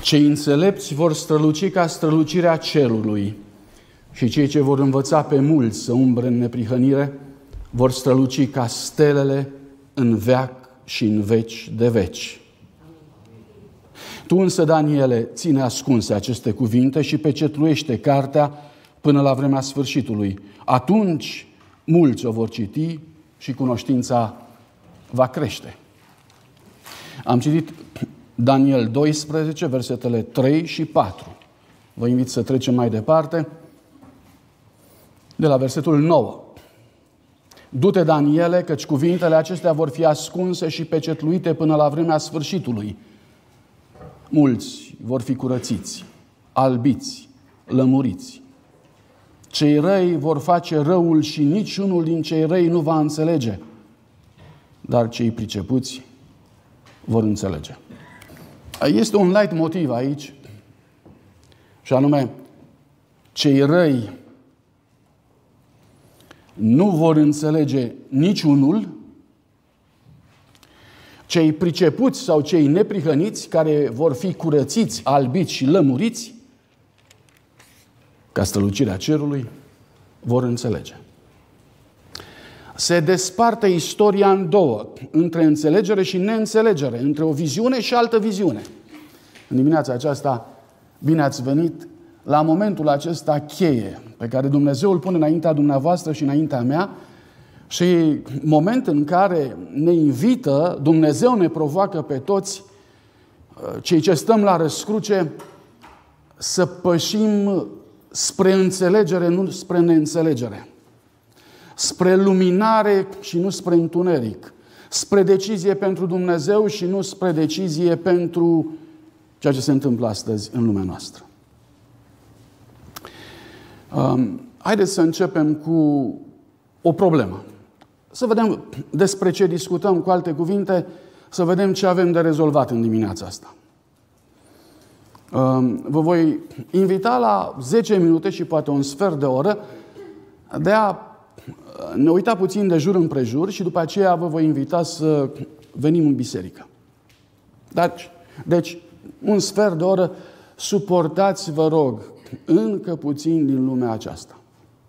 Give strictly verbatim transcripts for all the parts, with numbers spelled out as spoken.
Cei înțelepți vor străluci ca strălucirea cerului și cei ce vor învăța pe mulți să umbre în neprihănire vor străluci ca stelele în veac și în veci de veci. Tu însă, Daniele, ține ascunse aceste cuvinte și pecetluiește cartea până la vremea sfârșitului. Atunci mulți o vor citi și cunoștința va crește. Am citit Daniel doisprezece, versetele trei și patru. Vă invit să trecem mai departe de la versetul nouă. Du-te, Daniele, căci cuvintele acestea vor fi ascunse și pecetluite până la vremea sfârșitului. Mulți vor fi curățiți, albiți, lămuriți. Cei răi vor face răul și niciunul din cei răi nu va înțelege, dar cei pricepuți vor înțelege. Este un light motiv aici, și anume, cei răi nu vor înțelege niciunul, cei pricepuți sau cei neprihăniți, care vor fi curățiți, albiți și lămuriți, ca strălucirea cerului, vor înțelege. Se desparte istoria în două, între înțelegere și neînțelegere, între o viziune și altă viziune. În dimineața aceasta, bine ați venit la momentul acesta cheie, pe care Dumnezeu îl pune înaintea dumneavoastră și înaintea mea, și moment în care ne invită, Dumnezeu ne provoacă pe toți, cei ce stăm la răscruce, să pășim spre înțelegere, nu spre neînțelegere. Spre luminare și nu spre întuneric. Spre decizie pentru Dumnezeu și nu spre decizie pentru ceea ce se întâmplă astăzi în lumea noastră. Um, haideți să începem cu o problemă. Să vedem despre ce discutăm, cu alte cuvinte, să vedem ce avem de rezolvat în dimineața asta. Um, vă voi invita la zece minute și poate un sfert de oră de a ne uita puțin de jur împrejur și după aceea vă voi invita să venim în biserică. Deci, deci un sfert de oră, suportați, vă rog, încă puțin din lumea aceasta.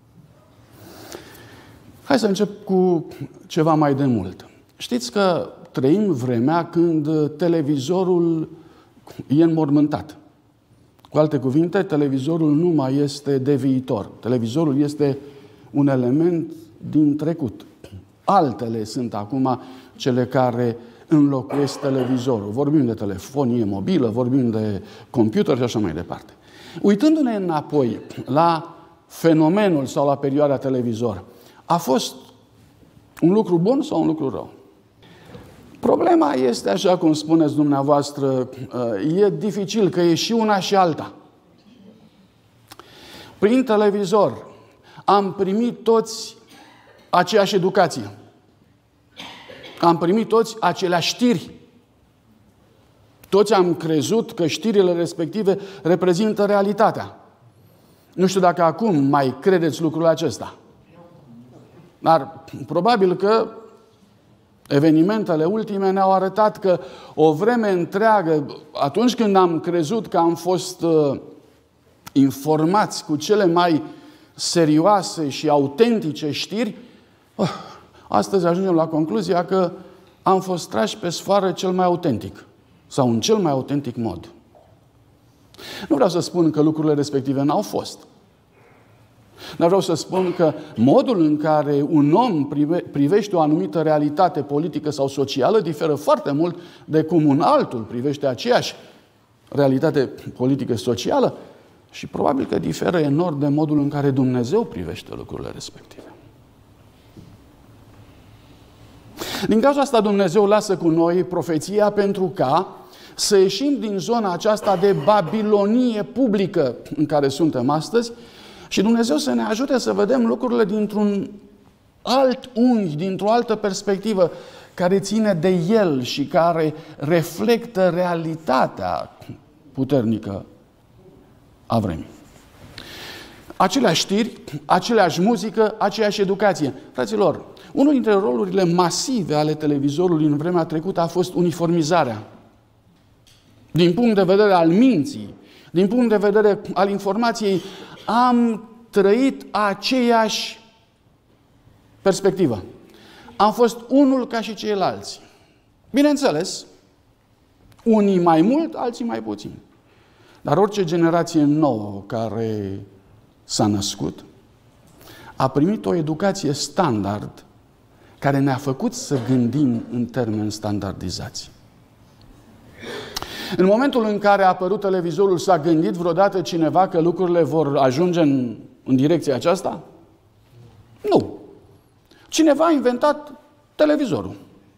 Hai să încep cu ceva mai de mult. Știți că trăim vremea când televizorul e înmormântat. Cu alte cuvinte, televizorul nu mai este de viitor. Televizorul este un element din trecut. Altele sunt acum cele care înlocuiesc televizorul. Vorbim de telefonie mobilă, vorbim de computer și așa mai departe. Uitându-ne înapoi la fenomenul sau la perioada televizor, a fost un lucru bun sau un lucru rău? Problema este, așa cum spuneți dumneavoastră, e dificil, că e și una și alta. Prin televizor am primit toți aceeași educație. Am primit toți aceleași știri. Toți am crezut că știrile respective reprezintă realitatea. Nu știu dacă acum mai credeți lucrul acesta. Dar probabil că evenimentele ultime ne-au arătat că o vreme întreagă, atunci când am crezut că am fost uh, informați cu cele mai serioase și autentice știri, uh, astăzi ajungem la concluzia că am fost trași pe sfoară cel mai autentic sau în cel mai autentic mod. Nu vreau să spun că lucrurile respective n-au fost. Dar vreau să spun că modul în care un om prive, privește o anumită realitate politică sau socială diferă foarte mult de cum un altul privește aceeași realitate politică socială și probabil că diferă enorm de modul în care Dumnezeu privește lucrurile respective. Din cauza asta Dumnezeu lasă cu noi profeția pentru ca să ieșim din zona aceasta de babilonie publică în care suntem astăzi și Dumnezeu să ne ajute să vedem lucrurile dintr-un alt unghi, dintr-o altă perspectivă, care ține de El și care reflectă realitatea puternică a vremii. Aceleași știri, aceleași muzică, aceeași educație. Fraților, unul dintre rolurile masive ale televizorului în vremea trecută a fost uniformizarea. din punct de vedere al minții, din punct de vedere al informației, am trăit aceeași perspectivă. Am fost unul ca și ceilalți. Bineînțeles, unii mai mult, alții mai puțin. Dar orice generație nouă care s-a născut a primit o educație standard care ne-a făcut să gândim în termeni standardizați. În momentul în care a apărut televizorul, s-a gândit vreodată cineva că lucrurile vor ajunge în, în direcția aceasta? Nu. Cineva a inventat televizorul.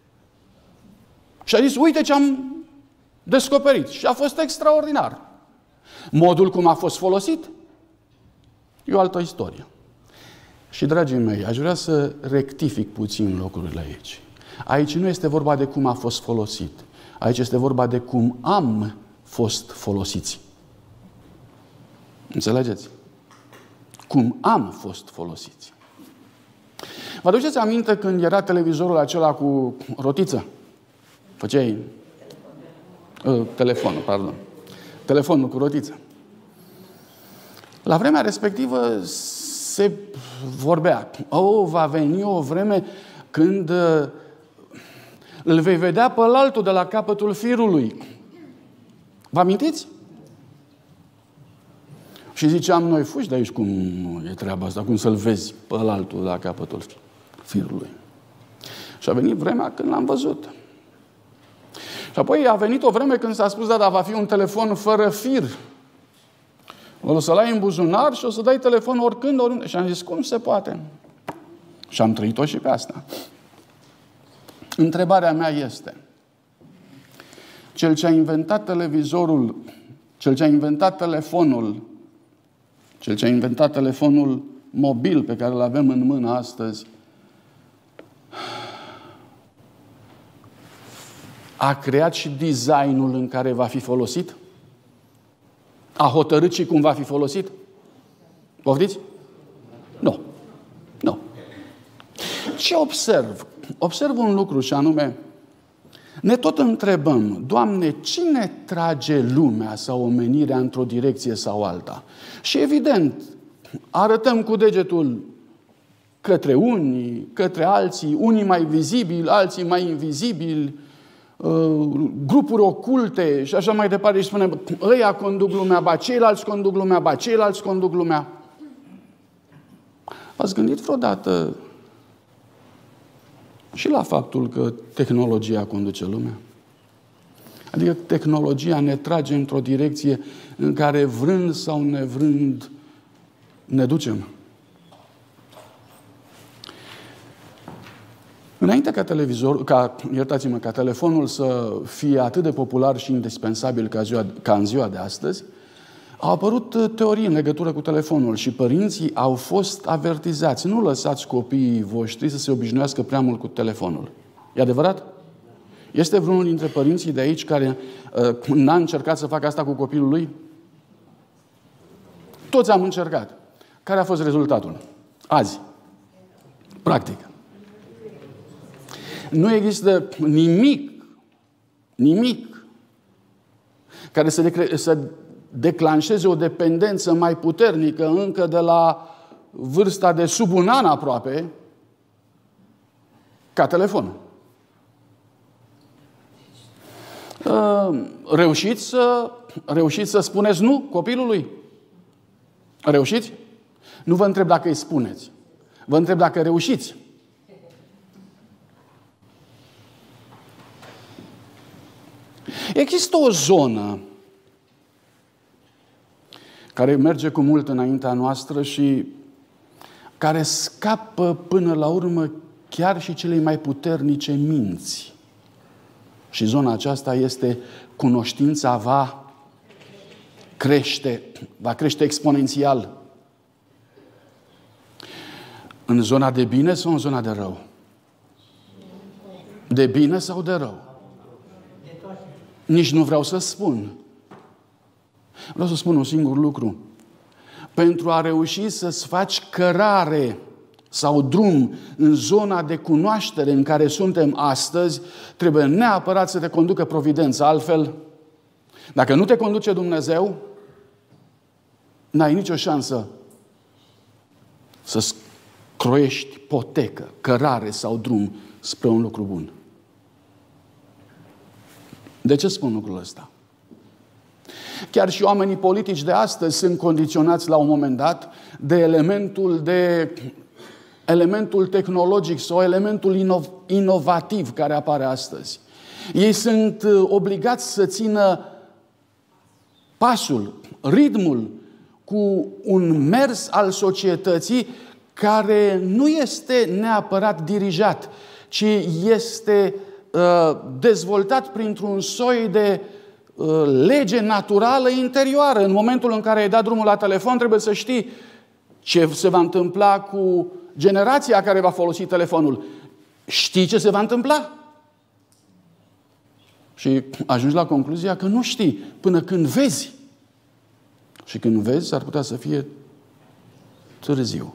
Și a zis, uite ce am descoperit. Și a fost extraordinar. Modul cum a fost folosit e o altă istorie. Și, dragii mei, aș vrea să rectific puțin lucrurile aici. Aici nu este vorba de cum a fost folosit. Aici este vorba de cum am fost folosiți. Înțelegeți? Cum am fost folosiți. Vă aduceți aminte când era televizorul acela cu rotiță? Făceai... Uh, telefonul, pardon. Telefonul cu rotiță. La vremea respectivă se vorbea. Oh, va veni o vreme când uh, îl vei vedea pe altul de la capătul firului. Vă amintiți? Și ziceam noi, fugi de aici cum e treaba asta, cum să-l vezi pe altul la capătul firului. Și a venit vremea când l-am văzut. Și apoi a venit o vreme când s-a spus, da, dar va fi un telefon fără fir. O să-l ai în buzunar și o să dai telefon oricând, oriunde. Și am zis, cum se poate? Și am trăit-o și pe asta. Întrebarea mea este, cel ce a inventat televizorul, cel ce a inventat telefonul, cel ce a inventat telefonul mobil pe care îl avem în mână astăzi, a creat și designul în care va fi folosit? A hotărât și cum va fi folosit? Poftiți? Nu. Nu. Ce observ? Observ un lucru și anume, ne tot întrebăm, Doamne, cine trage lumea sau omenirea într-o direcție sau alta? Și evident, arătăm cu degetul către unii, către alții, unii mai vizibili, alții mai invizibili, grupuri oculte și așa mai departe și spunem, ăia conduc lumea, ba ceilalți conduc lumea, ba ceilalți conduc lumea. Ați gândit vreodată și la faptul că tehnologia conduce lumea? Adică tehnologia ne trage într-o direcție în care, vrând sau nevrând, ne ducem. Înainte ca televizor, ca, iertați-mă, ca telefonul să fie atât de popular și indispensabil ca, ziua, ca în ziua de astăzi, au apărut teorii în legătură cu telefonul și părinții au fost avertizați. Nu lăsați copiii voștri să se obișnuiască prea mult cu telefonul. E adevărat? Este vreunul dintre părinții de aici care uh, n-a încercat să facă asta cu copilul lui? Toți am încercat. Care a fost rezultatul? Azi. Practic. Nu există nimic, nimic care să, decre- să declanșeze o dependență mai puternică încă de la vârsta de sub un an aproape ca telefonul. Reușiți să, reușiți să spuneți nu copilului? Reușiți? Nu vă întreb dacă îi spuneți. Vă întreb dacă reușiți. Există o zonă care merge cu mult înaintea noastră și care scapă până la urmă chiar și celei mai puternice minți. Și zona aceasta este cunoștința va crește, va crește exponențial. În zona de bine sau în zona de rău? De bine sau de rău? Nici nu vreau să spun. Vreau să spun un singur lucru. Pentru a reuși să-ți faci cărare sau drum în zona de cunoaștere în care suntem astăzi, trebuie neapărat să te conducă providența. Altfel, Dacă nu te conduce Dumnezeu, n-ai nicio șansă să croiești potecă, cărare sau drum spre un lucru bun. De ce spun lucrul ăsta? Chiar și oamenii politici de astăzi sunt condiționați la un moment dat de elementul, de elementul tehnologic sau elementul inov, inovativ care apare astăzi. Ei sunt obligați să țină pasul, ritmul cu un mers al societății care nu este neapărat dirijat, ci este uh, dezvoltat printr-un soi de uh, lege naturală interioară. În momentul în care ai dat drumul la telefon, trebuie să știi ce se va întâmpla cu generația care va folosi telefonul. Știi ce se va întâmpla? Și ajungi la concluzia că nu știi până când vezi. Și când vezi, ar putea să fie târziu.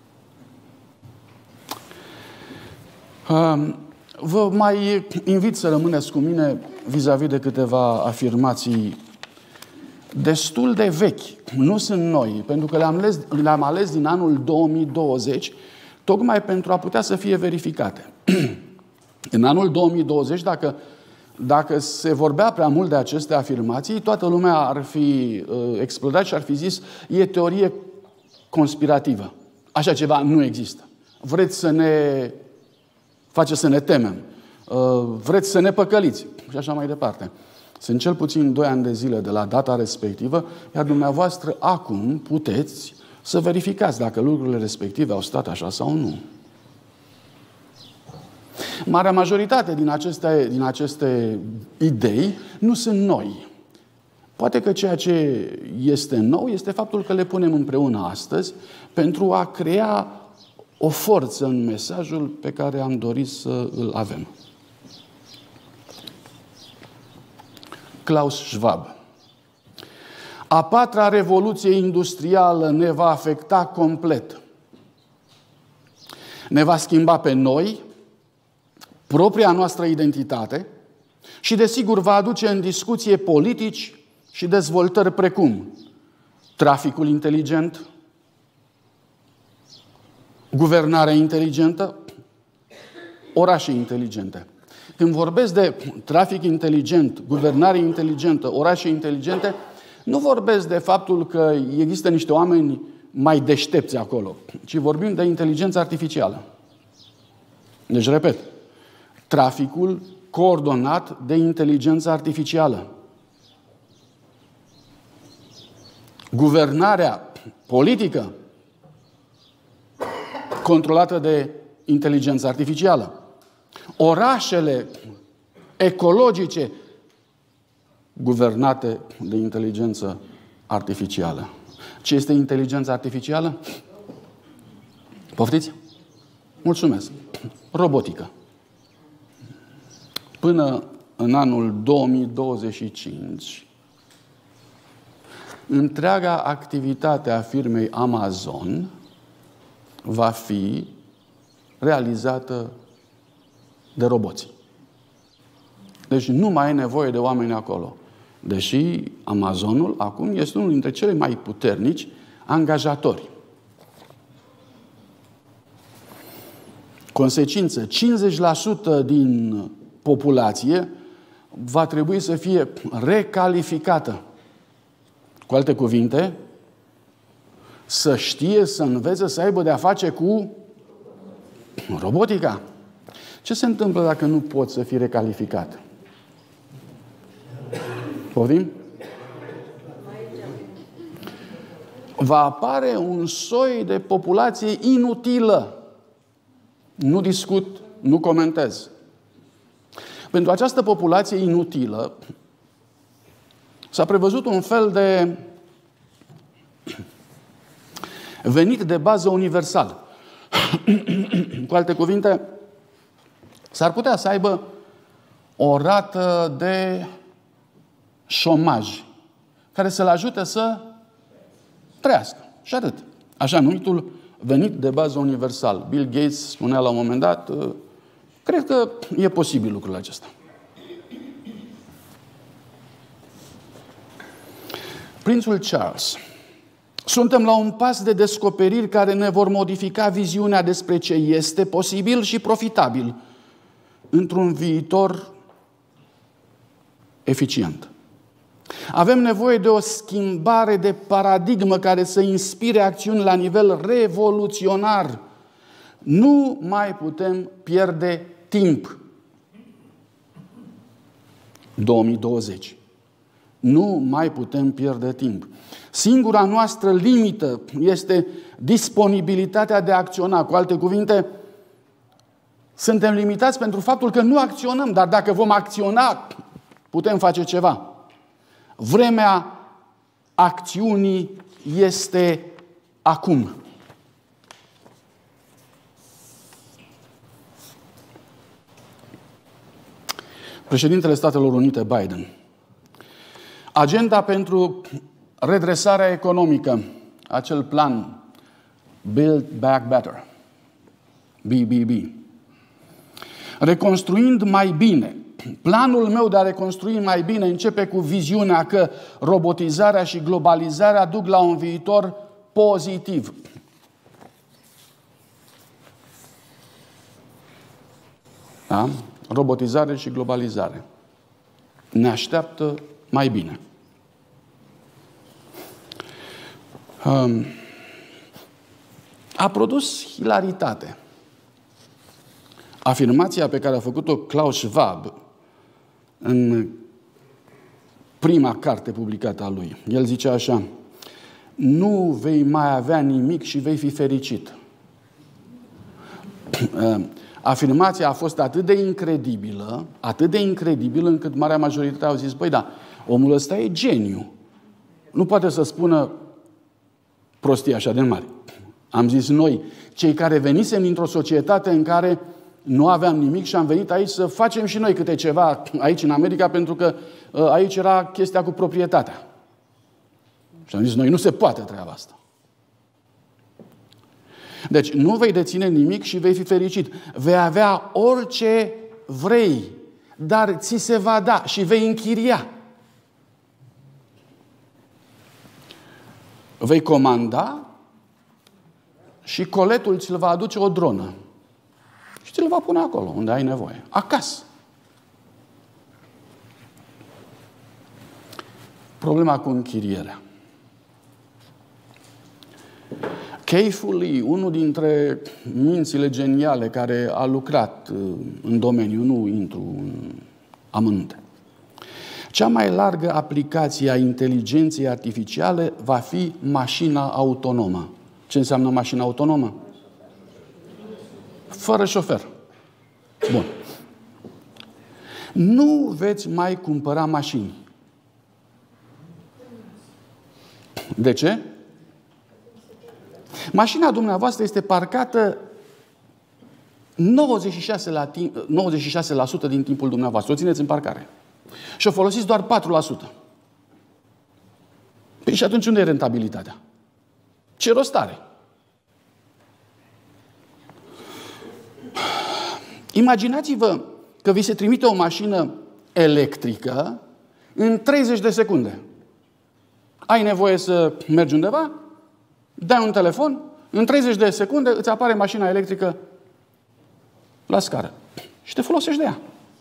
Vă mai invit să rămâneți cu mine vis-a-vis de câteva afirmații destul de vechi. Nu sunt noi, pentru că le-am ales, le-am ales din anul două mii douăzeci, tocmai pentru a putea să fie verificate. În anul două mii douăzeci, dacă, dacă se vorbea prea mult de aceste afirmații, toată lumea ar fi uh, explodat și ar fi zis, e teorie conspirativă. Așa ceva nu există. Vreți să ne faceți să ne temem. Uh, vreți să ne păcăliți. Și așa mai departe. Sunt cel puțin doi ani de zile de la data respectivă, iar dumneavoastră acum puteți să verificați dacă lucrurile respective au stat așa sau nu. Marea majoritate din aceste, din aceste idei nu sunt noi. Poate că ceea ce este nou este faptul că le punem împreună astăzi pentru a crea o forță în mesajul pe care am dorit să îl avem. Klaus Schwab. A patra revoluție industrială ne va afecta complet. Ne va schimba pe noi, propria noastră identitate și, desigur, va aduce în discuție politici și dezvoltări precum traficul inteligent, guvernarea inteligentă, orașe inteligente. Când vorbesc de trafic inteligent, guvernare inteligentă, orașe inteligente, nu vorbesc de faptul că există niște oameni mai deștepți acolo, ci vorbim de inteligență artificială. Deci, repet, traficul coordonat de inteligență artificială. Guvernarea politică controlată de inteligență artificială. Orașele ecologice guvernate de inteligență artificială. Ce este inteligența artificială? Poftiți? Mulțumesc. Robotică. Până în anul două mii douăzeci și cinci, întreaga activitate a firmei Amazon va fi realizată de roboți. Deci nu mai e nevoie de oameni acolo. Deși Amazonul acum este unul dintre cele mai puternici angajatori. Consecință, cincizeci la sută din populație va trebui să fie recalificată. Cu alte cuvinte, să știe, să învețe, să aibă de-a face cu robotica. Ce se întâmplă dacă nu poți să fii recalificat? Poftim? Va apare un soi de populație inutilă. Nu discut, nu comentez. Pentru această populație inutilă s-a prevăzut un fel de venit de bază universal. Cu alte cuvinte, s-ar putea să aibă o rată de șomaj care să-l ajute să trăiască. Și atât. Așa numitul venit de bază universal. Bill Gates spunea la un moment dat, cred că e posibil lucrul acesta. Prințul Charles. Suntem la un pas de descoperiri care ne vor modifica viziunea despre ce este posibil și profitabil într-un viitor eficient. Avem nevoie de o schimbare de paradigmă care să inspire acțiuni la nivel revoluționar. Nu mai putem pierde timp. două mii douăzeci. Nu mai putem pierde timp. Singura noastră limită este disponibilitatea de a acționa. Cu alte cuvinte, suntem limitați pentru faptul că nu acționăm, dar dacă vom acționa, putem face ceva. Vremea acțiunii este acum. Președintele Statelor Unite, Biden. Agenda pentru redresarea economică, acel plan Build Back Better, B B B. Reconstruind mai bine. Planul meu de a reconstrui mai bine începe cu viziunea că robotizarea și globalizarea duc la un viitor pozitiv. Da? Robotizare și globalizare. Ne așteaptă mai bine. Um, a produs hilaritate afirmația pe care a făcut-o Klaus Schwab în prima carte publicată a lui. El zice așa: nu vei mai avea nimic și vei fi fericit. Afirmația a fost atât de incredibilă, atât de incredibilă, încât marea majoritate au zis: băi, da, omul ăsta e geniu. Nu poate să spună prostii așa de mari. Am zis noi, cei care venisem dintr-o societate în care nu aveam nimic și am venit aici să facem și noi câte ceva aici în America, pentru că aici era chestia cu proprietatea. Și am zis noi, nu se poate treaba asta. Deci nu vei deține nimic și vei fi fericit. Vei avea orice vrei, dar ți se va da și vei închiria. Vei comanda și coletul ți-l va aduce o dronă. Și ți-l va pune acolo, unde ai nevoie. Acasă. Problema cu închirierea. Kay Fu Lee, unul dintre mințile geniale care a lucrat în domeniu, nu intru în amănunte. Cea mai largă aplicație a inteligenței artificiale va fi mașina autonomă. Ce înseamnă mașina autonomă? Fără șofer. Bun. Nu veți mai cumpăra mașini. De ce? Mașina dumneavoastră este parcată nouăzeci și șase la timp, nouăzeci și șase la sută din timpul dumneavoastră. O țineți în parcare. Și o folosiți doar patru la sută. Păi și atunci unde e rentabilitatea? Ce rost are? Imaginați-vă că vi se trimite o mașină electrică în treizeci de secunde. Ai nevoie să mergi undeva? Dai un telefon, în treizeci de secunde îți apare mașina electrică la scară. Și te folosești de ea.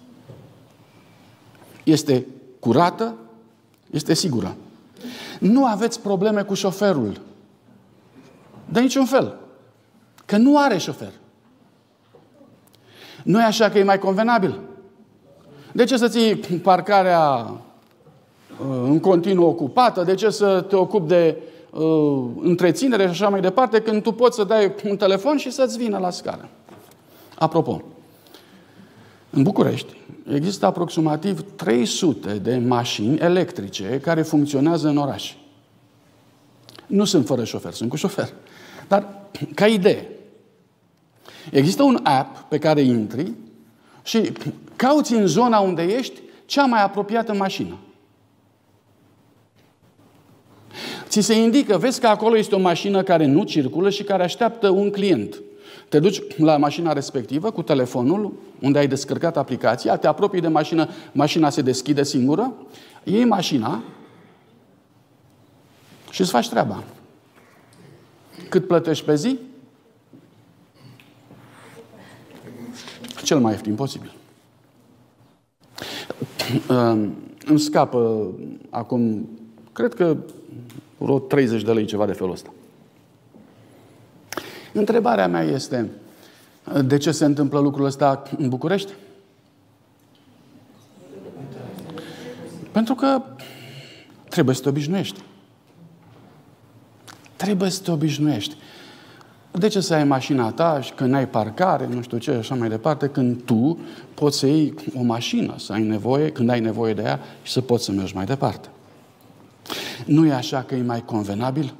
Este curată, este sigură. Nu aveți probleme cu șoferul. De niciun fel. Că nu are șofer. Nu e așa că e mai convenabil? De ce să ții parcarea în continuu ocupată? De ce să te ocupi de uh, întreținere și așa mai departe, când tu poți să dai un telefon și să-ți vină la scară? Apropo, în București există aproximativ trei sute de mașini electrice care funcționează în oraș. Nu sunt fără șofer, sunt cu șofer. Dar, ca idee, există un app pe care intri și cauți în zona unde ești cea mai apropiată mașină. Ți se indică, vezi că acolo este o mașină care nu circulă și care așteaptă un client. Te duci la mașina respectivă cu telefonul, unde ai descărcat aplicația, te apropii de mașină, mașina se deschide singură, iei mașina și îți faci treaba. Cât plătești pe zi? Cel mai ieftin posibil. Îmi scapă acum, cred că vreo treizeci de lei, ceva de felul ăsta. Întrebarea mea este, de ce se întâmplă lucrul ăsta în București? Pentru că trebuie să te obișnuiești. Trebuie să te obișnuiești. De ce să ai mașina ta și când ai parcare, nu știu ce, așa mai departe, când tu poți să iei o mașină, să ai nevoie, când ai nevoie de ea și să poți să mergi mai departe. Nu e așa că e mai convenabil?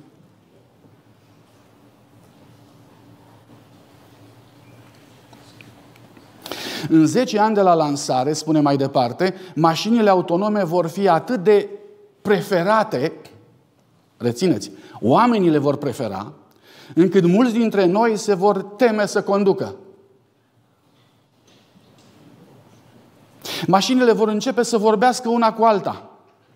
În zece ani de la lansare, spune mai departe, mașinile autonome vor fi atât de preferate, rețineți, oamenii le vor prefera, încât mulți dintre noi se vor teme să conducă. Mașinile vor începe să vorbească una cu alta.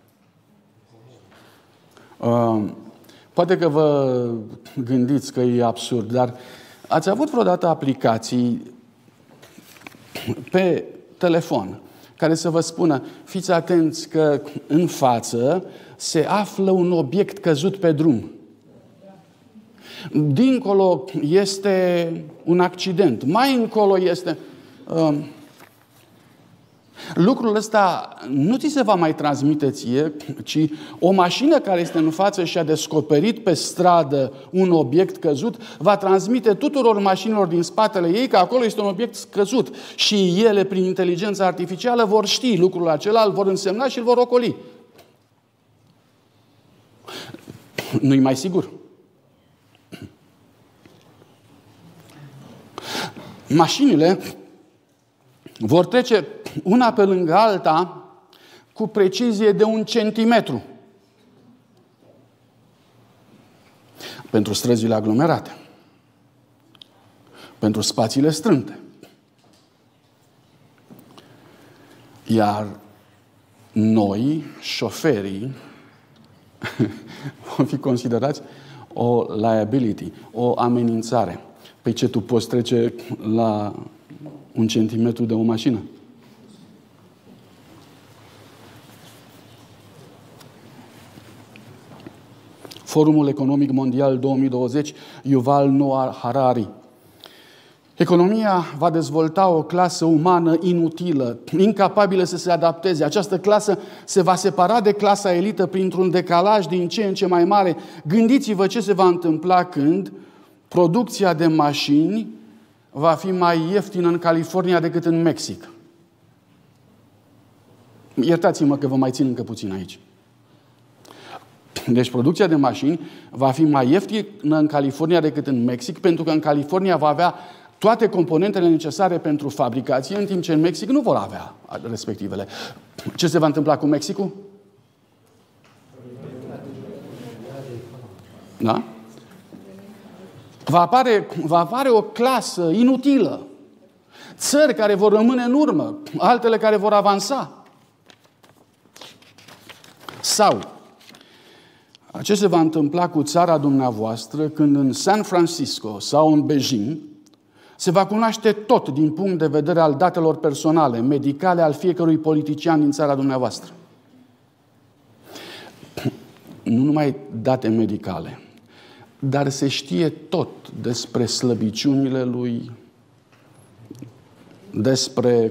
Uh, poate că vă gândiți că e absurd, dar ați avut vreodată aplicații pe telefon care să vă spună, fiți atenți că în față se află un obiect căzut pe drum. Dincolo este un accident. Mai încolo este... Uh, lucrul ăsta nu ți se va mai transmite ție, ci o mașină care este în față și a descoperit pe stradă un obiect căzut, va transmite tuturor mașinilor din spatele ei că acolo este un obiect căzut. Și ele, prin inteligența artificială, vor ști lucrul acela, îl vor însemna și îl vor ocoli. Nu-i mai sigur? Mașinile vor trece una pe lângă alta cu precizie de un centimetru. Pentru străzile aglomerate. Pentru spațiile strânte. Iar noi, șoferii, vom fi considerați o liability, o amenințare. Păi ce, tu poți trece la un centimetru de o mașină? Forumul Economic Mondial două mii douăzeci, Yuval Noah Harari. Economia va dezvolta o clasă umană inutilă, incapabilă să se adapteze. Această clasă se va separa de clasa elită printr-un decalaj din ce în ce mai mare. Gândiți-vă ce se va întâmpla când producția de mașini va fi mai ieftină în California decât în Mexic. Iertați-mă că vă mai țin încă puțin aici. Deci producția de mașini va fi mai ieftină în California decât în Mexic, pentru că în California va avea toate componentele necesare pentru fabricație, în timp ce în Mexic nu vor avea respectivele. Ce se va întâmpla cu Mexicul? Da? Va apare, va apare o clasă inutilă. Țări care vor rămâne în urmă, altele care vor avansa. Sau, ce se va întâmpla cu țara dumneavoastră când în San Francisco sau în Beijing se va cunoaște tot din punct de vedere al datelor personale, medicale, al fiecărui politician din țara dumneavoastră? Nu numai date medicale, dar se știe tot despre slăbiciunile lui, despre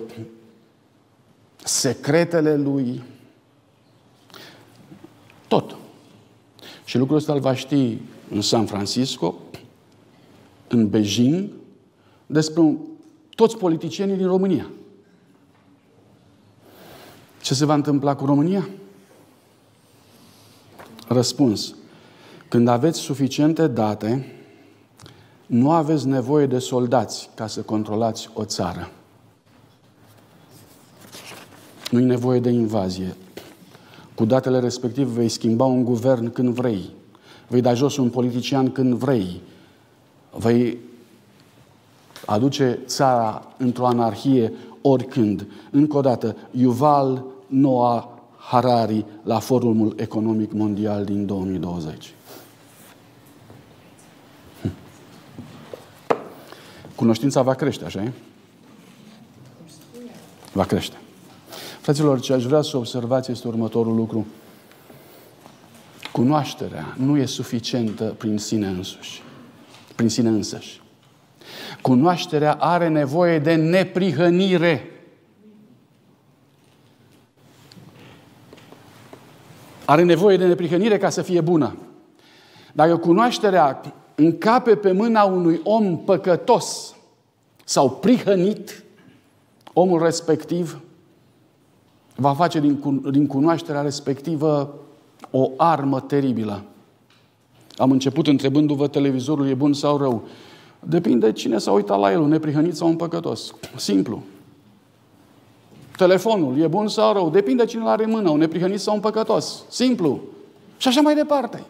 secretele lui, tot. Și lucrul ăsta îl va ști în San Francisco, în Beijing, despre toți politicienii din România. Ce se va întâmpla cu România? Răspuns. Când aveți suficiente date, nu aveți nevoie de soldați ca să controlați o țară. Nu-i nevoie de invazie. Cu datele respective vei schimba un guvern când vrei. Vei da jos un politician când vrei. Vei aduce țara într-o anarhie oricând. Încă o dată, Yuval Noah Harari la Forumul Economic Mondial din două mii douăzeci. Cunoștința va crește, așa e? Va crește. Fraților, ce aș vrea să observați este următorul lucru. Cunoașterea nu e suficientă prin sine însuși. Prin sine însăși. Cunoașterea are nevoie de neprihănire. Are nevoie de neprihănire ca să fie bună. Dacă cunoașterea încape pe mâna unui om păcătos sau prihănit, omul respectiv va face din, din cunoașterea respectivă o armă teribilă. Am început întrebându-vă, televizorul e bun sau rău? Depinde cine s-a uitat la el, un neprihănit sau un păcătos. Simplu. Telefonul e bun sau rău? Depinde cine l-are în mână, un neprihănit sau un păcătos. Simplu. Și așa mai departe.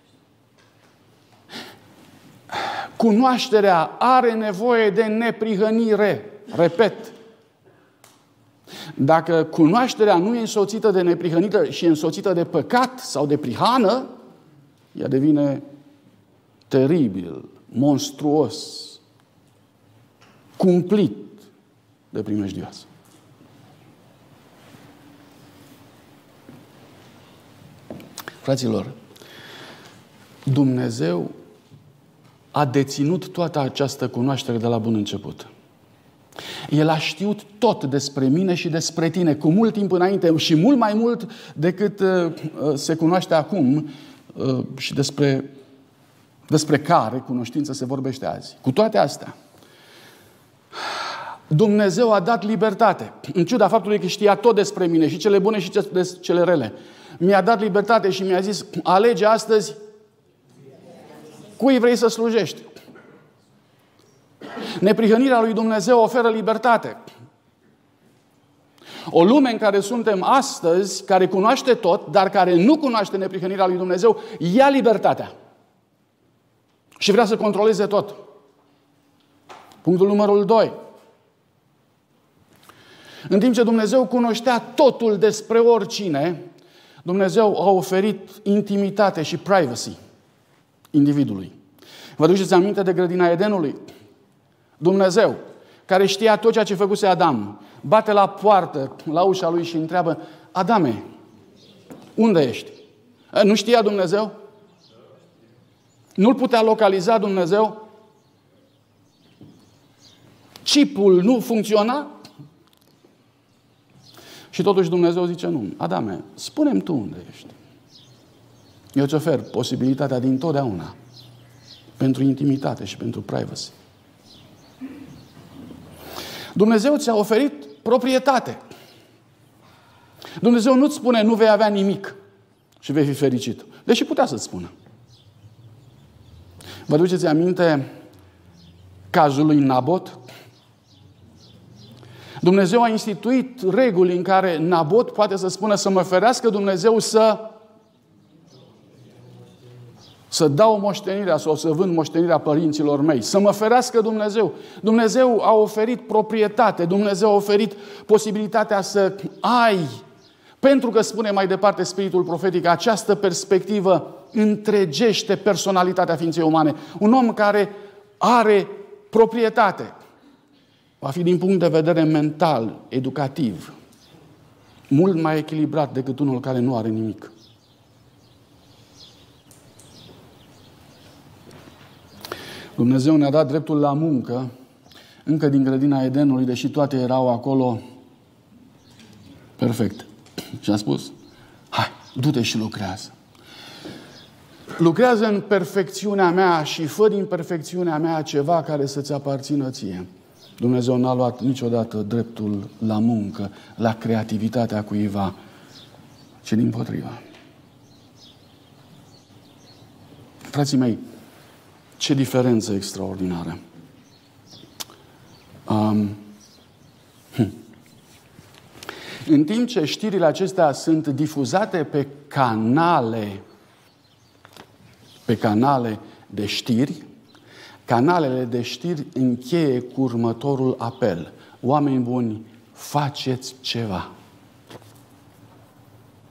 Cunoașterea are nevoie de neprihănire. Repet. Dacă cunoașterea nu e însoțită de neprihănită și e însoțită de păcat sau de prihană, ea devine teribil, monstruos, cumplit de primejdioasă. Fraților, Dumnezeu a deținut toată această cunoaștere de la bun început. El a știut tot despre mine și despre tine, cu mult timp înainte și mult mai mult decât uh, se cunoaște acum uh, și despre, despre care cunoștință se vorbește azi. Cu toate astea, Dumnezeu a dat libertate. În ciuda faptului că știa tot despre mine, și cele bune și cele rele. Mi-a dat libertate și mi-a zis, alege astăzi cui vrei să slujești. Neprihănirea lui Dumnezeu oferă libertate. O lume în care suntem astăzi, care cunoaște tot, dar care nu cunoaște neprihănirea lui Dumnezeu, ia libertatea. Și vrea să controleze tot. Punctul numărul doi. În timp ce Dumnezeu cunoștea totul despre oricine, Dumnezeu a oferit intimitate și privacy individului. Vă duceți aminte de grădina Edenului? Dumnezeu, care știa tot ceea ce făcuse Adam, bate la poartă, la ușa lui și întreabă, Adame, unde ești? Nu știa Dumnezeu? Nu-l putea localiza Dumnezeu? Chipul nu funcționa? Și totuși Dumnezeu zice, nu, Adame, spune-mi tu unde ești. Eu îți ofer posibilitatea din totdeauna pentru intimitate și pentru privacy. Dumnezeu ți-a oferit proprietate. Dumnezeu nu-ți spune nu vei avea nimic și vei fi fericit. Deși putea să-ți spună. Vă duceți aminte cazul lui Nabot? Dumnezeu a instituit reguli în care Nabot poate să spună să mă ferească Dumnezeu să să dau moștenirea sau să vând moștenirea părinților mei. Să mă ferească Dumnezeu. Dumnezeu a oferit proprietate. Dumnezeu a oferit posibilitatea să ai. Pentru că, spune mai departe Spiritul profetic, această perspectivă întregește personalitatea ființei umane. Un om care are proprietate va fi din punct de vedere mental, educativ, mult mai echilibrat decât unul care nu are nimic. Dumnezeu ne-a dat dreptul la muncă încă din grădina Edenului, deși toate erau acolo perfect. Și a spus, hai, du-te și lucrează. Lucrează în perfecțiunea mea și fă din perfecțiunea mea ceva care să-ți aparțină ție. Dumnezeu n-a luat niciodată dreptul la muncă, la creativitatea cuiva, ci dimpotrivă. Frații mei, ce diferență extraordinară! Um, hm. În timp ce știrile acestea sunt difuzate pe canale, pe canale de știri, canalele de știri încheie cu următorul apel. Oameni buni, faceți ceva.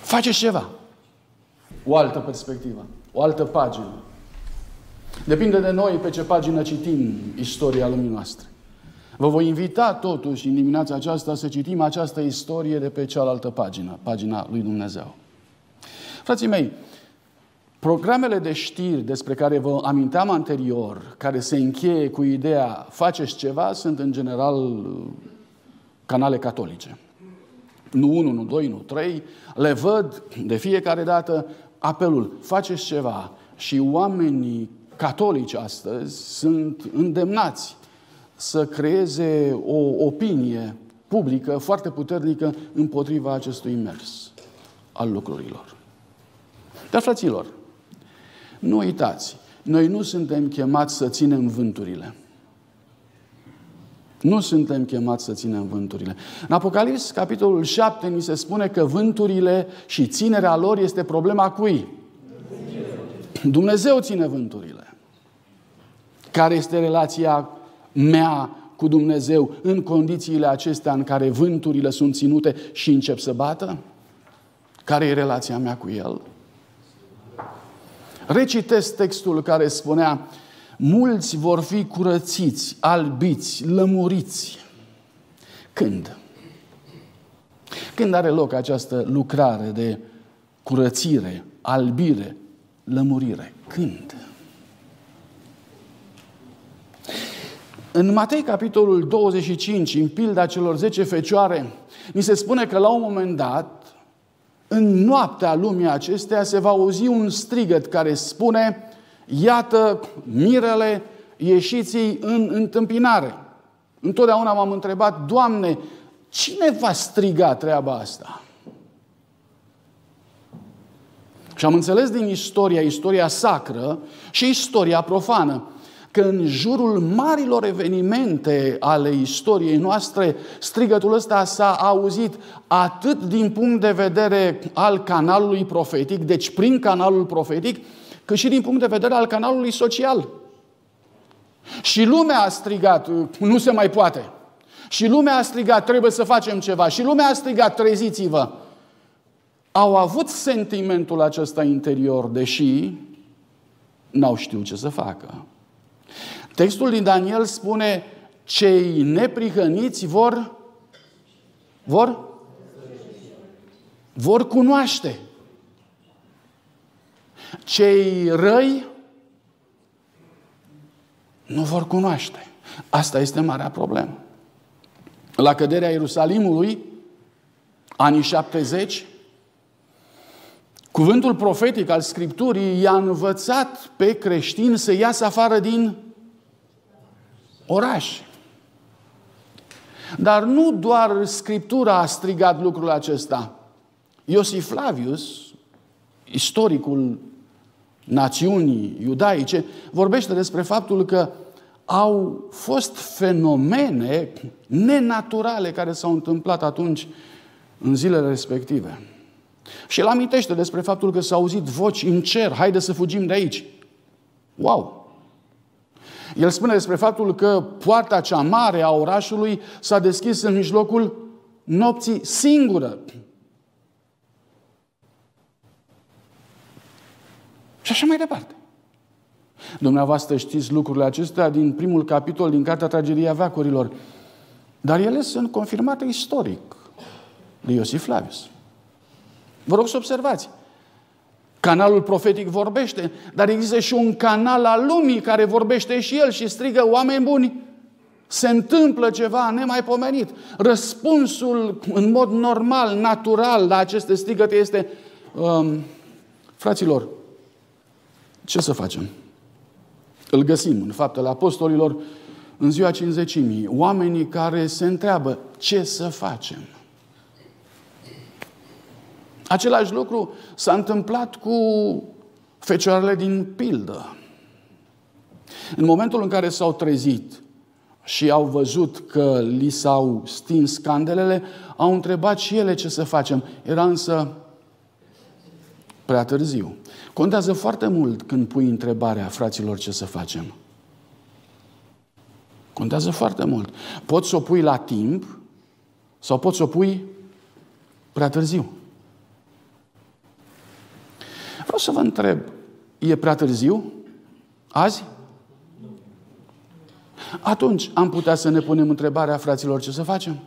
Faceți ceva. O altă perspectivă, o altă pagină. Depinde de noi pe ce pagină citim istoria lumii noastre. Vă voi invita totuși în dimineața aceasta să citim această istorie de pe cealaltă pagină, pagina lui Dumnezeu. Frații mei, programele de știri despre care vă aminteam anterior, care se încheie cu ideea faceți ceva, sunt în general canale catolice. Nu unu, nu doi, nu trei. Le văd de fiecare dată apelul faceți ceva și oamenii catolici astăzi sunt îndemnați să creeze o opinie publică foarte puternică împotriva acestui mers al lucrurilor. Dar, fraților, nu uitați, noi nu suntem chemați să ținem vânturile. Nu suntem chemați să ținem vânturile. În Apocalips, capitolul șapte, ni se spune că vânturile și ținerea lor este problema cui? Dumnezeu ține vânturile. Care este relația mea cu Dumnezeu în condițiile acestea în care vânturile sunt ținute și încep să bată? Care e relația mea cu El? Recitesc textul care spunea: mulți vor fi curățiți, albiți, lămuriți. Când? Când are loc această lucrare de curățire, albire, lămurire? Când? În Matei, capitolul douăzeci și cinci, în pilda celor zece fecioare, ni se spune că la un moment dat, în noaptea lumii acesteia, se va auzi un strigăt care spune: iată mirele, ieșiți în întâmpinare. Întotdeauna m-am întrebat: Doamne, cine va striga treaba asta? Și am înțeles din istoria, istoria sacră și istoria profană, că în jurul marilor evenimente ale istoriei noastre, strigătul ăsta s-a auzit atât din punct de vedere al canalului profetic, deci prin canalul profetic, cât și din punct de vedere al canalului social. Și lumea a strigat: nu se mai poate. Și lumea a strigat: trebuie să facem ceva. Și lumea a strigat: treziți-vă. Au avut sentimentul acesta interior, deși n-au știut ce să facă. Textul din Daniel spune: cei neprihăniți vor vor vor cunoaște. Cei răi nu vor cunoaște. Asta este marea problemă. La căderea Ierusalimului, anii șaptezeci, cuvântul profetic al Scripturii i-a învățat pe creștini să iasă afară din oraș. Dar nu doar Scriptura a strigat lucrul acesta. Iosif Flavius, istoricul națiunii iudaice, vorbește despre faptul că au fost fenomene nenaturale care s-au întâmplat atunci în zilele respective. Și el amintește despre faptul că s-au auzit voci în cer: haide să fugim de aici. Wow! El spune despre faptul că poarta cea mare a orașului s-a deschis în mijlocul nopții singură. Și așa mai departe. Dumneavoastră știți lucrurile acestea din primul capitol din Cartea Tragedia Veacurilor, dar ele sunt confirmate istoric de Iosif Flavius. Vă rog să observați. Canalul profetic vorbește, dar există și un canal al lumii care vorbește și el și strigă: oameni buni, se întâmplă ceva nemaipomenit. Răspunsul în mod normal, natural la aceste strigăte este: um, fraților, ce să facem? Îl găsim în Faptele Apostolilor, în ziua Cincizecimii, oamenii care se întreabă: ce să facem? Același lucru s-a întâmplat cu fecioarele din pildă. În momentul în care s-au trezit și au văzut că li s-au stins candelele, au întrebat și ele ce să facem. Era însă prea târziu. Contează foarte mult când pui întrebarea: fraților, ce să facem? Contează foarte mult. Poți să o pui la timp sau poți să o pui prea târziu. Vreau să vă întreb, e prea târziu? Azi? Atunci am putea să ne punem întrebarea, fraților, ce să facem?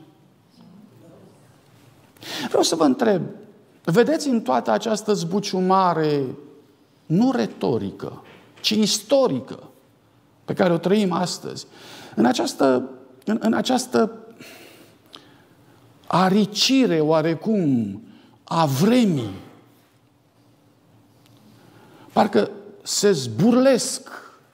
Vreau să vă întreb, vedeți în toată această zbuciumare, nu retorică, ci istorică, pe care o trăim astăzi, în această, în, în această aricire oarecum a vremii, parcă se zburlesc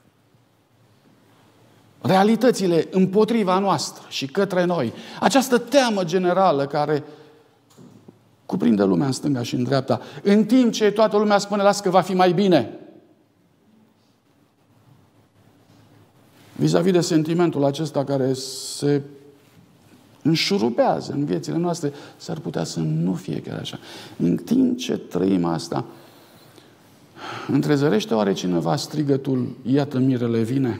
realitățile împotriva noastră și către noi. Această teamă generală care cuprinde lumea în stânga și în dreapta, în timp ce toată lumea spune, las că va fi mai bine. Vis-a-vis de sentimentul acesta care se înșurubează în viețile noastre, s-ar putea să nu fie chiar așa. În timp ce trăim asta, întrezărește oare cineva strigătul, iată mirele vine?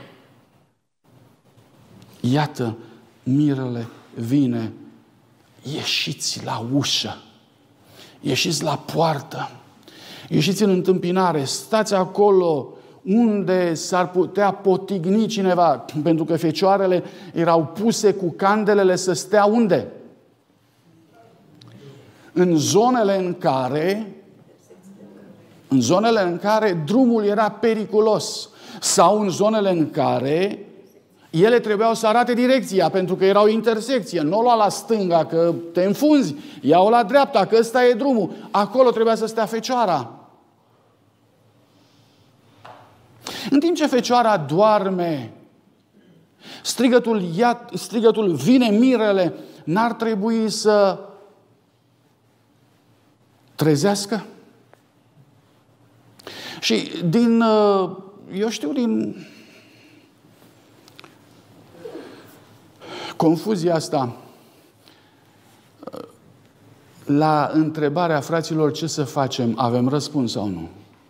Iată mirele vine, ieșiți la ușă, ieșiți la poartă, ieșiți în întâmpinare, stați acolo unde s-ar putea potigni cineva, pentru că fecioarele erau puse cu candelele să stea unde? În zonele în care în zonele în care drumul era periculos sau în zonele în care ele trebuiau să arate direcția, pentru că era o intersecție. Nu o lua la stânga, că te înfunzi. Ia-o la dreapta, că ăsta e drumul. Acolo trebuia să stea fecioara. În timp ce fecioara doarme, strigătul, ia, strigătul vine mirele, n-ar trebui să trezească? Și din, eu știu, din confuzia asta, la întrebarea fraților ce să facem, avem răspuns sau nu?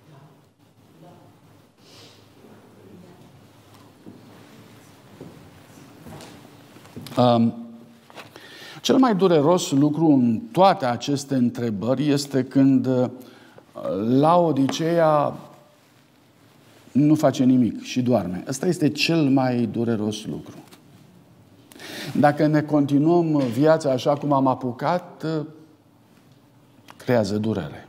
Um, cel mai dureros lucru în toate aceste întrebări este când Laodiceea nu face nimic și doarme. Ăsta este cel mai dureros lucru. Dacă ne continuăm viața așa cum am apucat, creează durere.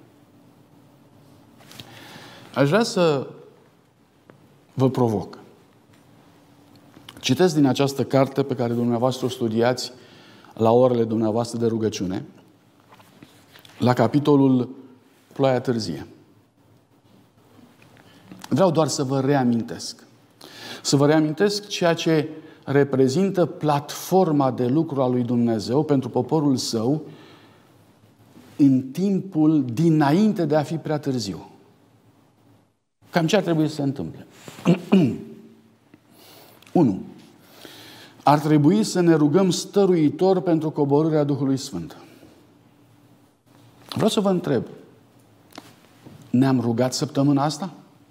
Aș vrea să vă provoc. Citesc din această carte pe care dumneavoastră o studiați la orele dumneavoastră de rugăciune, la capitolul Ploaia târzie. Vreau doar să vă reamintesc. Să vă reamintesc ceea ce reprezintă platforma de lucru a lui Dumnezeu pentru poporul său în timpul dinainte de a fi prea târziu. Cam ce ar trebui să se întâmple? unu. Ar trebui să ne rugăm stăruitor pentru coborârea Duhului Sfânt. Vreau să vă întreb, ne-am rugat săptămâna asta?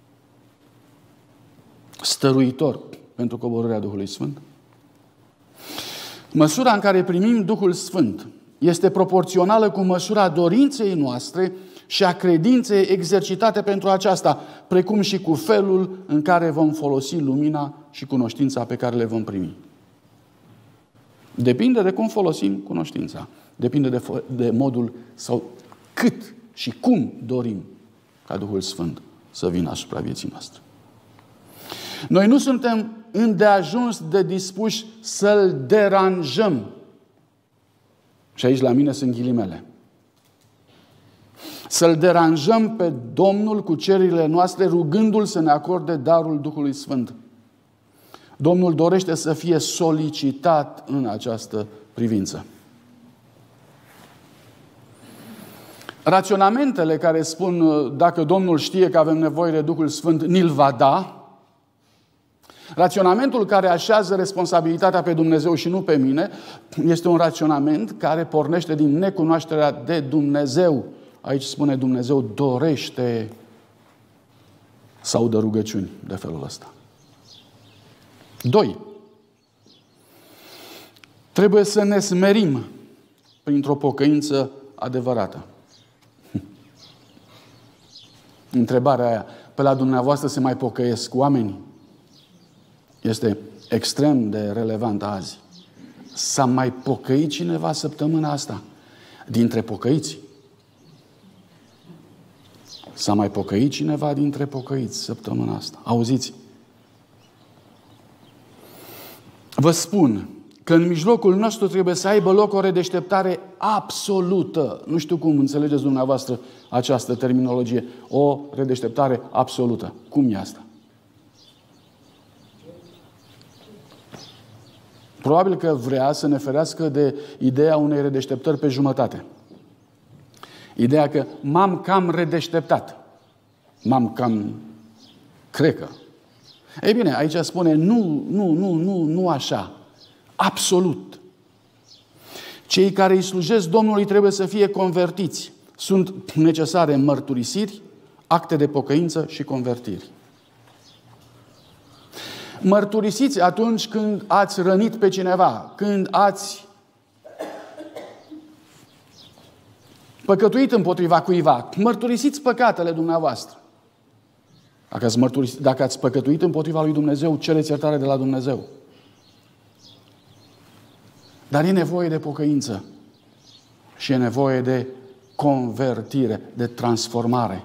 Stăruitor pentru coborârea Duhului Sfânt? Măsura în care primim Duhul Sfânt este proporțională cu măsura dorinței noastre și a credinței exercitate pentru aceasta, precum și cu felul în care vom folosi lumina și cunoștința pe care le vom primi. Depinde de cum folosim cunoștința. Depinde de, de modul sau cât și cum dorim ca Duhul Sfânt să vină asupra vieții noastre. Noi nu suntem îndeajuns de dispuși să-L deranjăm. Și aici la mine sunt ghilimele. Să-L deranjăm pe Domnul cu cererile noastre, rugându-L să ne acorde darul Duhului Sfânt. Domnul dorește să fie solicitat în această privință. Raționamentele care spun dacă Domnul știe că avem nevoie de Duhul Sfânt, ni-L va da. Raționamentul care așează responsabilitatea pe Dumnezeu și nu pe mine este un raționament care pornește din necunoașterea de Dumnezeu. Aici spune Dumnezeu dorește să audă rugăciuni de felul ăsta. Doi. Trebuie să ne smerim printr-o pocăință adevărată. Întrebarea aia, pe la dumneavoastră se mai pocăiesc oamenii? Este extrem de relevantă azi. S-a mai pocăit cineva săptămâna asta? Dintre pocăiți? S-a mai pocăit cineva dintre pocăiți săptămâna asta? Auziți? Vă spun că în mijlocul nostru trebuie să aibă loc o redeșteptare absolută. Nu știu cum înțelegeți dumneavoastră această terminologie. O redeșteptare absolută. Cum e asta? Probabil că vrea să ne ferească de ideea unei redeșteptări pe jumătate. Ideea că m-am cam redeșteptat. M-am cam crecă. Ei bine, aici spune nu, nu, nu, nu, nu așa. Absolut. Cei care îi slujesc Domnului trebuie să fie convertiți. Sunt necesare mărturisiri, acte de pocăință și convertiri. Mărturisiți atunci când ați rănit pe cineva, când ați păcătuit împotriva cuiva. Mărturisiți păcatele dumneavoastră. Dacă ați, mărturisit, dacă ați păcătuit împotriva lui Dumnezeu, cereți iertare de la Dumnezeu. Dar e nevoie de pocăință. Și e nevoie de convertire, de transformare.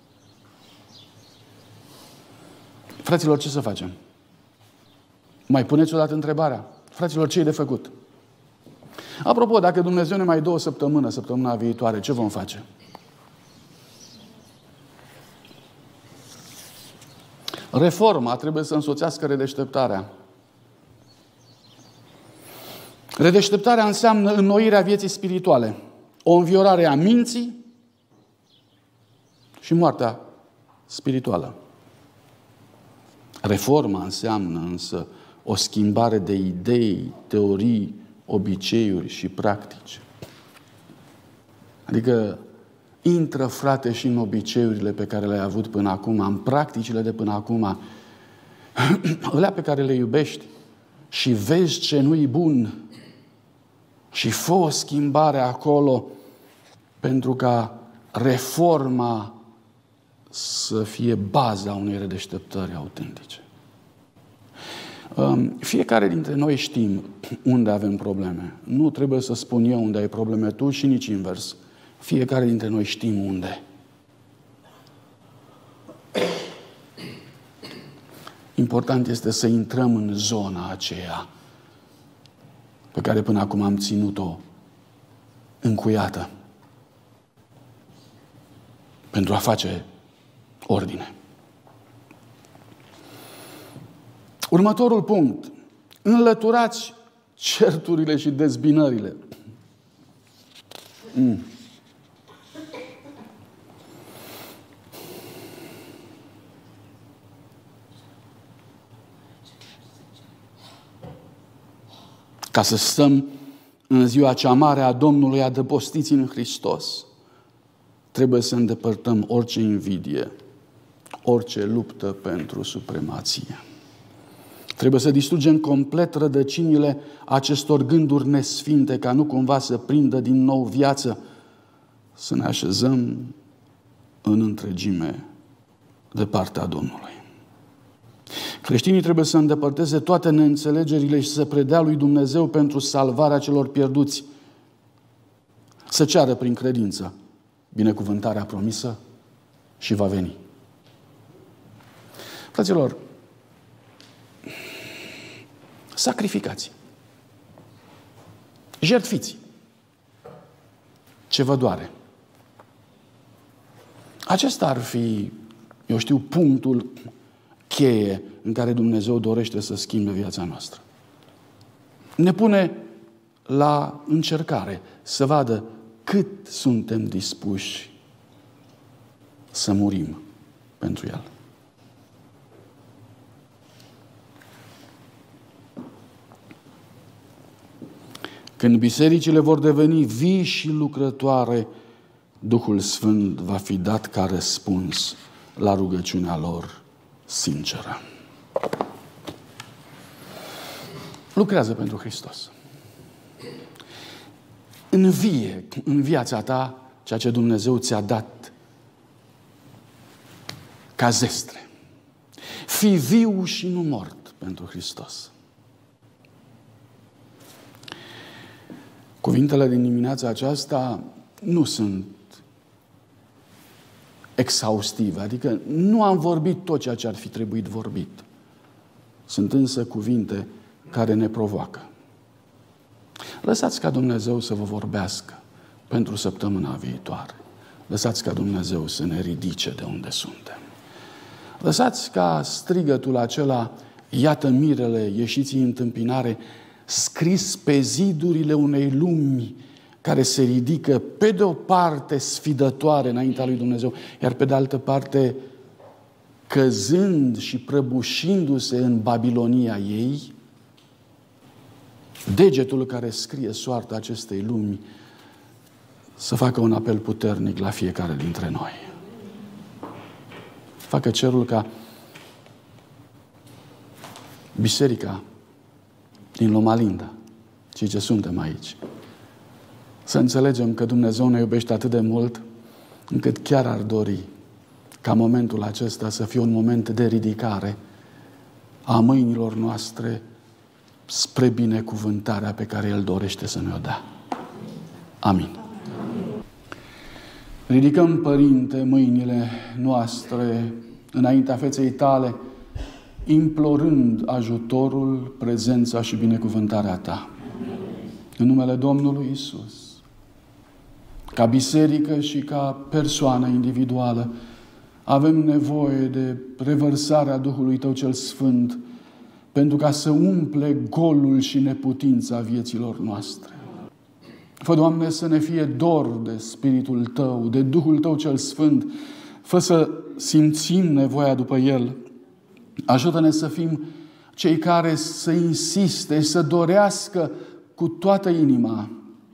Fraților, ce să facem? Mai puneți odată întrebarea. Fraților, ce e de făcut? Apropo, dacă Dumnezeu ne mai dă o săptămână, săptămâna viitoare, ce vom face? Reforma trebuie să însoțească redeșteptarea. Redeșteptarea înseamnă înnoirea vieții spirituale, o înviorare a minții și moartea spirituală. Reforma înseamnă însă o schimbare de idei, teorii, obiceiuri și practici. Adică intră, frate, și în obiceiurile pe care le-ai avut până acum, în practicile de până acum, alea pe care le iubești și vezi ce nu-i bun și fă o schimbare acolo pentru ca reforma să fie baza unei redeșteptări autentice. Fiecare dintre noi știm unde avem probleme. Nu trebuie să spun eu unde ai probleme tu și nici invers. Fiecare dintre noi știm unde. Important este să intrăm în zona aceea pe care până acum am ținut-o încuiată pentru a face ordine. Următorul punct. Înlăturați certurile și dezbinările. Mm. Ca să stăm în ziua cea mare a Domnului adăpostiți în Hristos, trebuie să îndepărtăm orice invidie, orice luptă pentru supremație. Trebuie să distrugem complet rădăcinile acestor gânduri nesfinte, ca nu cumva să prindă din nou viață, să ne așezăm în întregime de partea Domnului. Creștinii trebuie să îndepărteze toate neînțelegerile și să predea lui Dumnezeu pentru salvarea celor pierduți. Să ceară prin credință binecuvântarea promisă și va veni. Fraților, sacrificați. Jertfiți ce vă doare. Acesta ar fi, eu știu, punctul cheie în care Dumnezeu dorește să schimbe viața noastră. Ne pune la încercare să vadă cât suntem dispuși să murim pentru El. Când bisericile vor deveni vii și lucrătoare, Duhul Sfânt va fi dat ca răspuns la rugăciunea lor sinceră. Lucrează pentru Hristos. Învie în viața ta ceea ce Dumnezeu ți-a dat ca zestre. Fii viu și nu mort pentru Hristos. Cuvintele din dimineața aceasta nu sunt exhaustive, adică nu am vorbit tot ceea ce ar fi trebuit vorbit. Sunt însă cuvinte care ne provoacă. Lăsați ca Dumnezeu să vă vorbească pentru săptămâna viitoare. Lăsați ca Dumnezeu să ne ridice de unde suntem. Lăsați ca strigătul acela, iată mirele, ieșiți în întâmpinare, scris pe zidurile unei lumi care se ridică pe de o parte sfidătoare înaintea lui Dumnezeu, iar pe de altă parte căzând și prăbușindu-se în Babilonia ei, degetul care scrie soarta acestei lumi să facă un apel puternic la fiecare dintre noi. Facă cerul ca biserica din Loma Linda, cei ce suntem aici, să înțelegem că Dumnezeu ne iubește atât de mult încât chiar ar dori ca momentul acesta să fie un moment de ridicare a mâinilor noastre spre binecuvântarea pe care El dorește să ne-o dea. Amin. Ridicăm, Părinte, mâinile noastre înaintea feței Tale, implorând ajutorul, prezența și binecuvântarea Ta. În numele Domnului Iisus, ca biserică și ca persoană individuală, avem nevoie de revărsarea Duhului Tău cel Sfânt pentru ca să umple golul și neputința vieților noastre. Fă, Doamne, să ne fie dor de Spiritul Tău, de Duhul Tău cel Sfânt. Fă să simțim nevoia după El. Ajută-ne să fim cei care să insiste, să dorească cu toată inima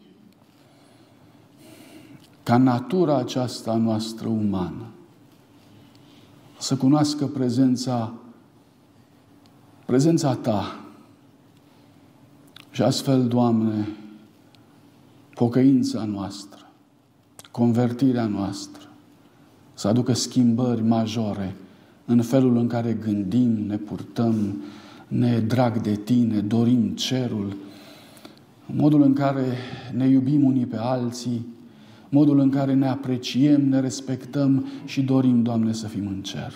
ca natura aceasta noastră umană să cunoască prezența, prezența Ta. Și astfel, Doamne, pocăința noastră, convertirea noastră, să aducă schimbări majore în felul în care gândim, ne purtăm, ne drag de Tine, dorim cerul, modul în care ne iubim unii pe alții, modul în care ne apreciem, ne respectăm și dorim, Doamne, să fim în cer.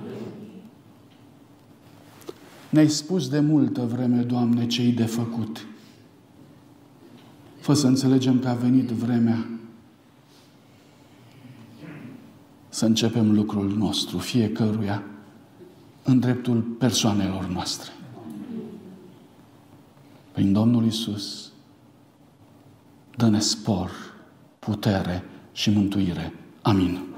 Ne-ai spus de multă vreme, Doamne, ce-i de făcut. Fă să înțelegem că a venit vremea să începem lucrul nostru, fiecăruia, în dreptul persoanelor noastre. Prin Domnul Iisus, dă-ne spor, putere și mântuire. Amin.